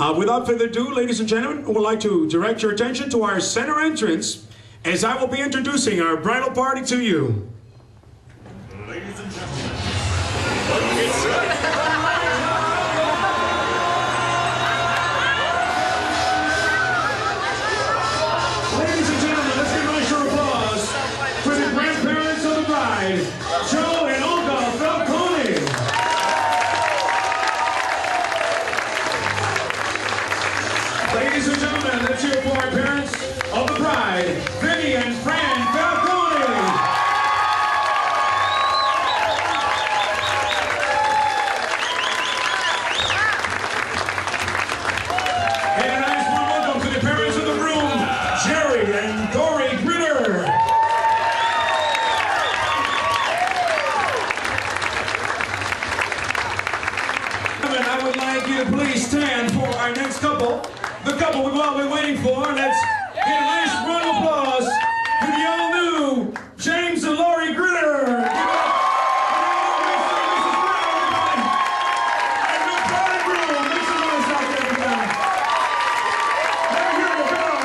Without further ado, ladies and gentlemen, I would like to direct your attention to our center entrance as I will be introducing our bridal party to you. Ladies and gentlemen, let's get set. Ladies and gentlemen, let's give a nice round of applause for the grandparents of the bride, Joe and Olga Falcone. Ladies and gentlemen, let's hear for our parents of the bride, Vinny and Fran Falcone. And a nice warm welcome to the parents of the groom, Jerry and Dory Gritter. I would like you to please stand for our next couple. The couple we've all been waiting for. Let's get a nice round of applause for the all-new James and Lori Gritter. And the bride and groom. Make some noise out there for them. They're here to come.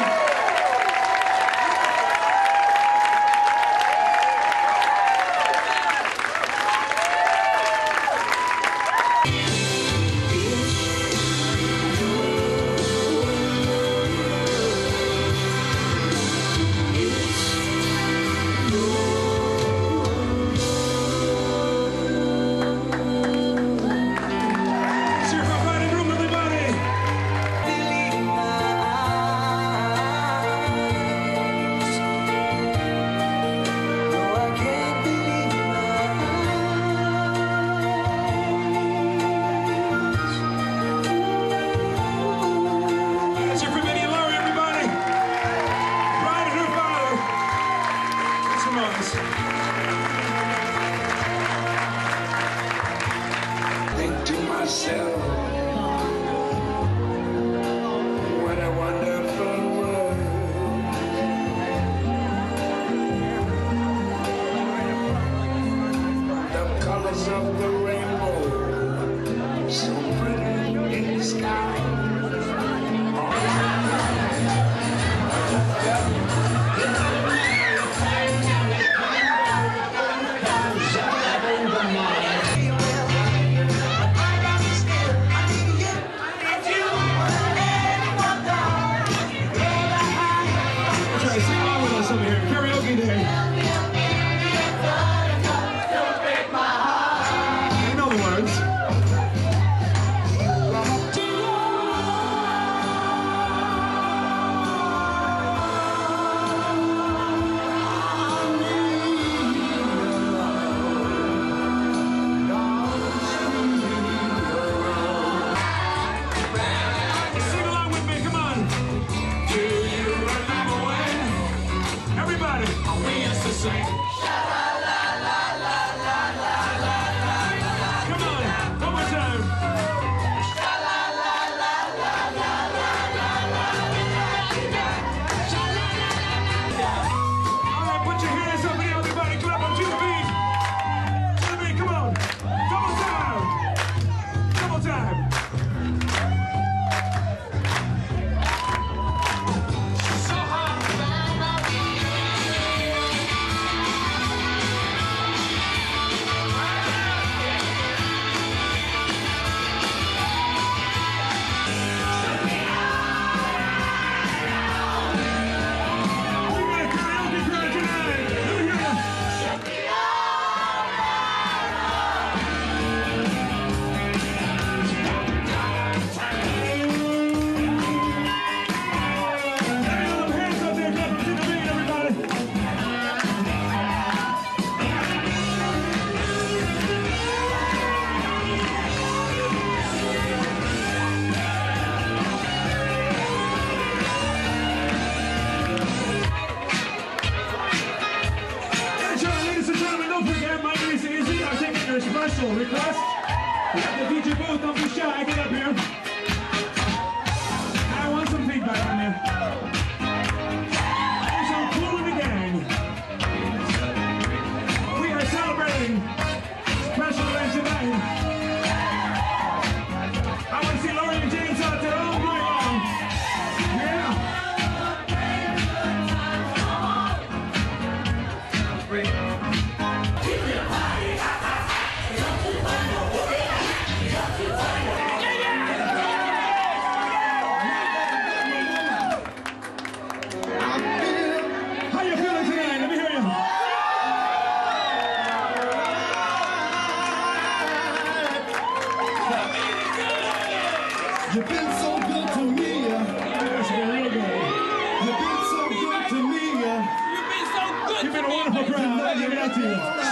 You've been so good to me. That's been real good. You've been so good to me. You've been a wonderful crowd. I give it out to you.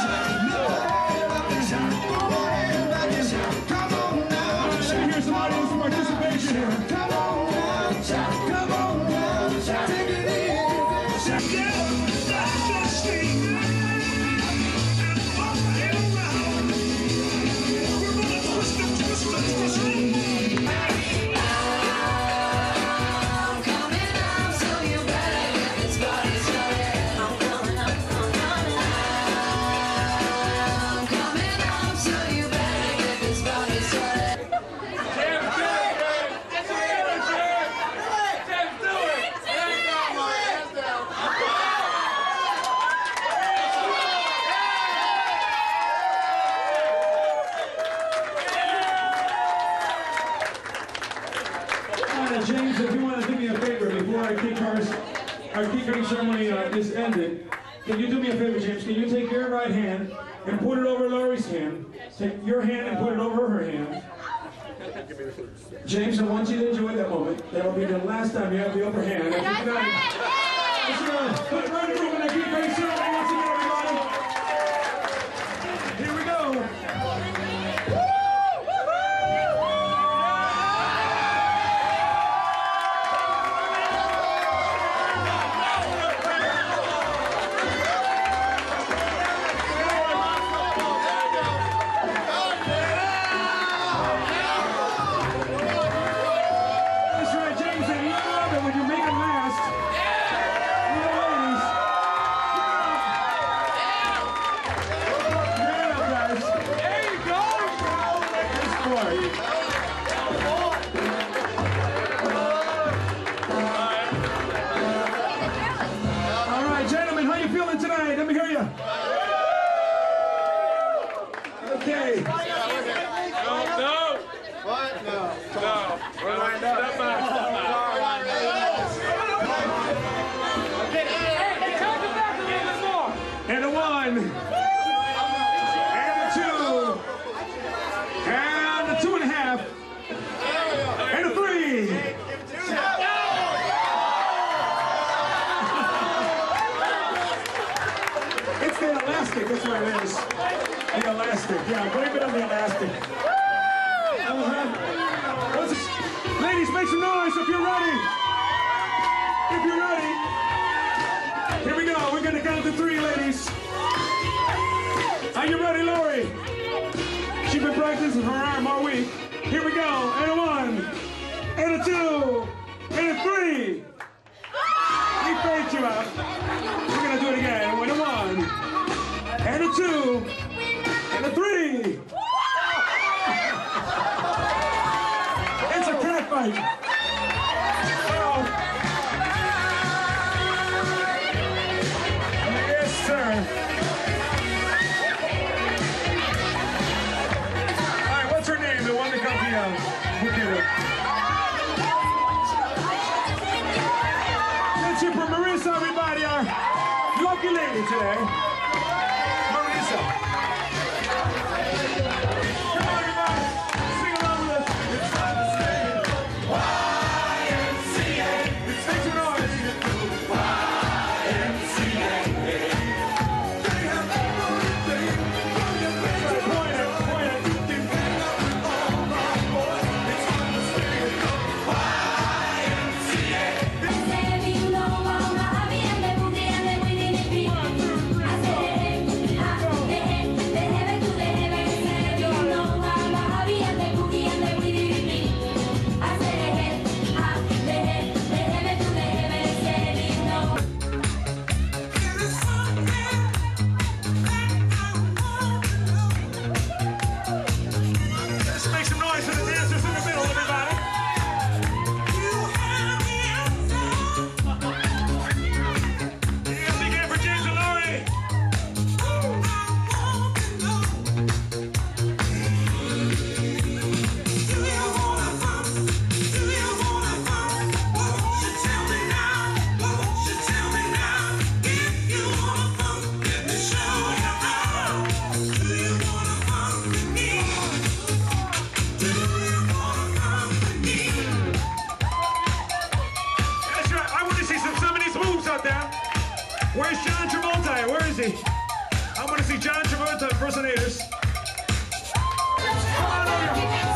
Here's some audience participation here. Come on now, come on now, take it easy. James, if you want to do me a favor before our key cutting ceremony is ended, can you do me a favor, James? Can you take your right hand and put it over Lori's hand? Take your hand and put it over her hand. James, I want you to enjoy that moment. That will be the last time you have the upper hand. Let's put it right in the room in that key cutting ceremony once again, everybody. Here we go. And a 1, and a 2, and a 2.5, and a 3. It's the elastic, that's what it is. The elastic, yeah, blame it on the elastic. Ladies, make some noise if you're ready. If you're ready. Here we go. We're going to count to 3, ladies. Are you ready, Lori? She's been practicing her arm all week. Here we go. And a 1, and a 2, and a 3. We faked you out. We're going to do it again. With a 1, and a 2, and a 3. It's a cat fight. Alright, what's her name? The one that got the Let's hear for Marissa, everybody, our lucky lady today. Marissa. Come on, everybody. Sing along with us. It's time to sing. YMCA. It's make some noise. I said impersonators. Come on over.